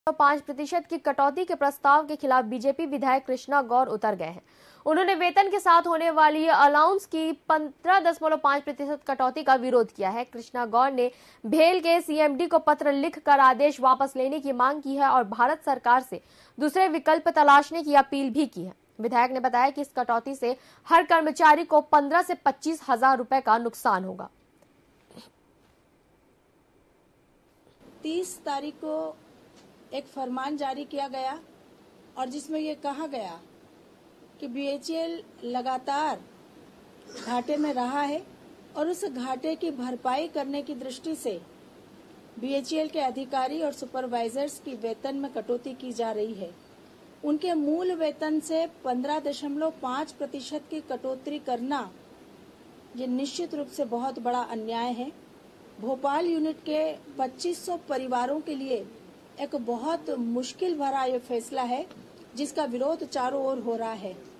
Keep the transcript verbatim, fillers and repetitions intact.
पाँच प्रतिशत की कटौती के प्रस्ताव के खिलाफ बीजेपी विधायक कृष्णा गौर उतर गए हैं। उन्होंने वेतन के साथ होने वाली अलाउंस की पंद्रह दशमलव पाँच प्रतिशत कटौती का विरोध किया है। कृष्णा गौर ने भेल के सीएमडी को पत्र लिखकर आदेश वापस लेने की मांग की है और भारत सरकार से दूसरे विकल्प तलाशने की अपील भी की है। विधायक ने बताया कि इस कटौती से हर कर्मचारी को पंद्रह से पच्चीस हजार रुपए का नुकसान होगा। तीस तारीख को एक फरमान जारी किया गया और जिसमें ये कहा गया कि बीएचईएल लगातार घाटे में रहा है और उस घाटे की भरपाई करने की दृष्टि से बीएचईएल के अधिकारी और सुपरवाइजर्स की वेतन में कटौती की जा रही है। उनके मूल वेतन से पंद्रह दशमलव पाँच प्रतिशत की कटौती करना ये निश्चित रूप से बहुत बड़ा अन्याय है। भोपाल यूनिट के पच्चीस सौ परिवारों के लिए एक बहुत मुश्किल भरा ये फैसला है जिसका विरोध चारों ओर हो रहा है।